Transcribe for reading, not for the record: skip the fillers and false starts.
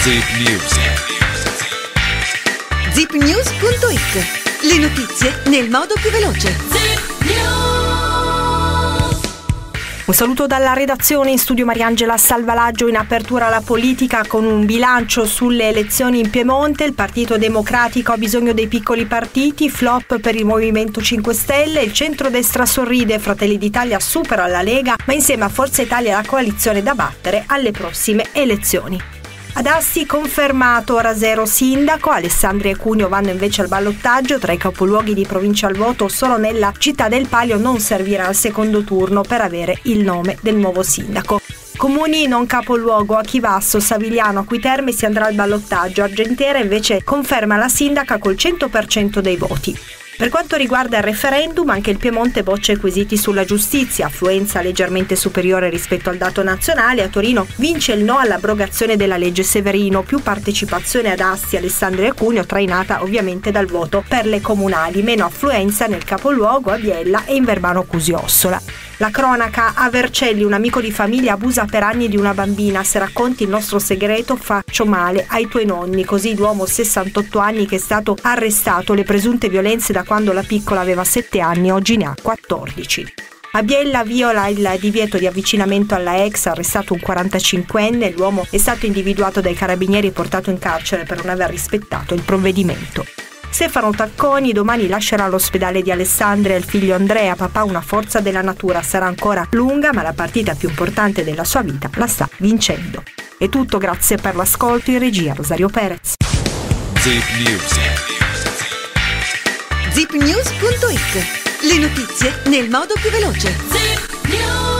Zip News. Zipnews.it. Le notizie nel modo più veloce. Un saluto dalla redazione, in studio Mariangela Salvalaggio. In apertura alla politica con un bilancio sulle elezioni in Piemonte. Il Partito Democratico ha bisogno dei piccoli partiti, flop per il Movimento 5 Stelle, il centrodestra sorride, Fratelli d'Italia supera la Lega, ma insieme a Forza Italia la coalizione da battere alle prossime elezioni. Ad Asti confermato Rasero sindaco, Alessandria e Cuneo vanno invece al ballottaggio. Tra i capoluoghi di provincia al voto solo nella città del Palio non servirà al secondo turno per avere il nome del nuovo sindaco. Comuni non capoluogo, a Chivasso, Savigliano, Acqui Terme si andrà al ballottaggio. Argentera invece conferma la sindaca col 100% dei voti. Per quanto riguarda il referendum, anche il Piemonte boccia i quesiti sulla giustizia, affluenza leggermente superiore rispetto al dato nazionale. A Torino vince il no all'abrogazione della legge Severino, più partecipazione ad Asti, Alessandria e Cuneo, trainata ovviamente dal voto per le comunali, meno affluenza nel capoluogo, a Biella e in Verbano Cusio-Ossola. La cronaca, a Vercelli un amico di famiglia abusa per anni di una bambina. Se racconti il nostro segreto faccio male ai tuoi nonni, così l'uomo 68 anni che è stato arrestato, le presunte violenze da quando la piccola aveva 7 anni, oggi ne ha 14. A Biella viola il divieto di avvicinamento alla ex, arrestato un 45enne, l'uomo è stato individuato dai carabinieri e portato in carcere per non aver rispettato il provvedimento. Stefano Tacconi domani lascerà l'ospedale di Alessandria il figlio Andrea. Papà, una forza della natura, sarà ancora lunga ma la partita più importante della sua vita la sta vincendo. È tutto, grazie per l'ascolto. In regia Rosario Perez. Zip News. Zipnews.it. Le notizie nel modo più veloce.